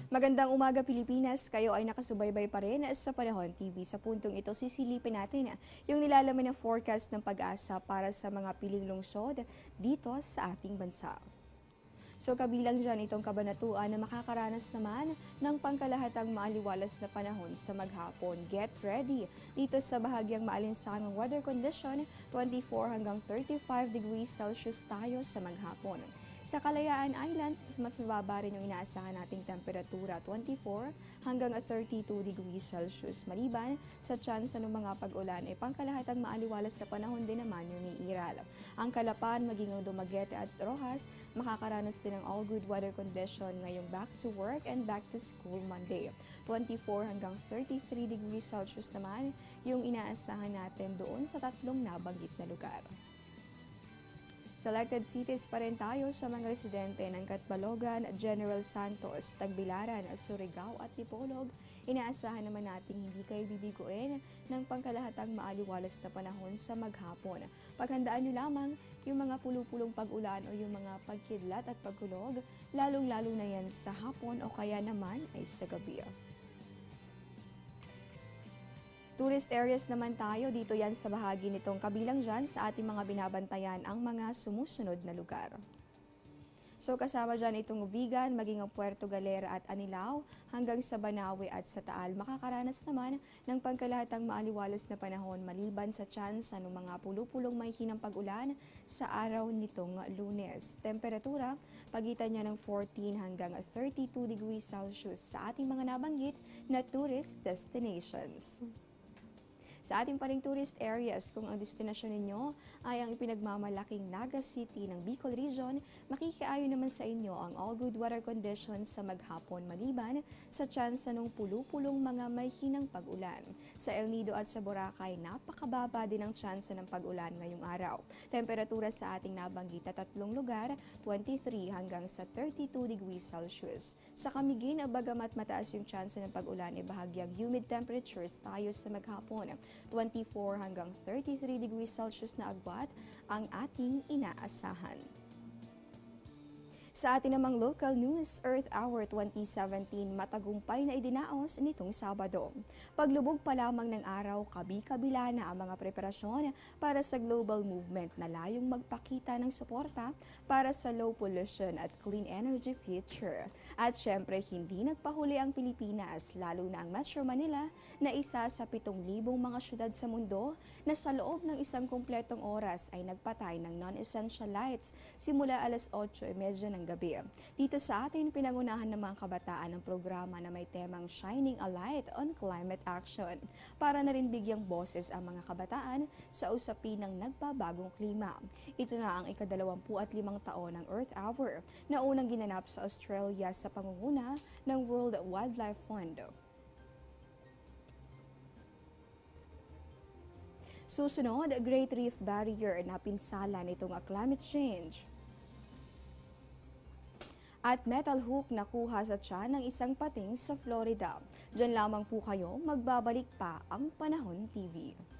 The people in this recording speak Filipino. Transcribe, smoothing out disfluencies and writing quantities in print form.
Magandang umaga Pilipinas, kayo ay nakasubaybay pa rin sa Panahon TV. Sa puntong ito, sisilipin natin yung nilalaman ng forecast ng pag-asa para sa mga piling lungsod dito sa ating bansa. So kabilang dyan itong kabanatuan na makakaranas naman ng pangkalahatang maaliwalas na panahon sa maghapon. Get ready! Dito sa bahagyang maalinsangang weather condition, 24 hanggang 35 degrees Celsius tayo sa maghapon. Sa Kalayaan Island, mas mababa rin yung inaasahan nating temperatura, 24 hanggang 32 degrees Celsius. Maliban sa tsansa ng mga pag-ulan ay pangkalahatang maaliwalas na panahon din naman yung iiral. Ang Kalapan, maging ang Dumaguete at Rojas, makakaranas din ng all good weather condition ngayong back to work and back to school Monday. 24 hanggang 33 degrees Celsius naman yung inaasahan natin doon sa tatlong nabanggit na lugar. Selected cities pa rin tayo sa mga residente ng Catbalogan, General Santos, Tagbilaran, Surigao at Dipolog. Inaasahan naman natin hindi kayo bibiguin ng pangkalahatang maaliwalas na panahon sa maghapon. Paghandaan nyo lamang yung mga pulupulong pag-ulan o yung mga pagkidlat at pagkulog, lalong-lalo na yan sa hapon o kaya naman ay sa gabi. Tourist areas naman tayo, dito yan sa bahagi nitong kabilang dyan sa ating mga binabantayan ang mga sumusunod na lugar. So kasama dyan itong Vigan, maging ang Puerto Galera at Anilao, hanggang sa Banawe at sa Taal. Makakaranas naman ng pangkalahatang maaliwalas na panahon maliban sa tsansa ng mga pulupulong may hinang pag-ulan sa araw nitong Lunes. Temperatura, pagitan niya ng 14 hanggang 32 degrees Celsius sa ating mga nabanggit na tourist destinations. Sa ating paring tourist areas, kung ang destinasyon ninyo ay ang ipinagmamalaking Naga City ng Bicol Region, makikiayo naman sa inyo ang all good weather conditions sa maghapon maliban sa tsansa ng pulupulong mga may hinang pag-ulan. Sa El Nido at sa Boracay, napakababa din ang tsansa ng pag-ulan ngayong araw. Temperatura sa ating nabanggit na tatlong lugar, 23 hanggang sa 32 degrees Celsius. Sa Camiguin, bagamat mataas yung tsansa ng pag-ulan, ay bahagyang humid temperatures tayo sa maghapon. 24 hanggang 33 degrees Celsius na agwat ang ating inaasahan. Sa atin namang local news, Earth Hour 2017 matagumpay na idinaos nitong Sabado. Paglubog pa lamang ng araw, kabi-kabila na ang mga preparasyon para sa global movement na layong magpakita ng suporta para sa low pollution at clean energy future. At syempre, hindi nagpahuli ang Pilipinas, lalo na ang Metro Manila na isa sa 7,000 mga syudad sa mundo na sa loob ng isang kumpletong oras ay nagpatay ng non-essential lights simula alas 8:30 ng gabi. Dito sa atin, pinangunahan ng mga kabataan ng programa na may temang Shining a Light on Climate Action para na rin bigyang boses ang mga kabataan sa usapin ng nagbabagong klima. Ito na ang ika-25 taon ng Earth Hour na unang ginanap sa Australia sa pangunguna ng World Wildlife Fund. Susunod, Great Reef Barrier na pinsala nitong climate change. At metal hook nakuha sa tiyan ng isang pating sa Florida. Diyan lamang po kayo, magbabalik pa ang Panahon TV.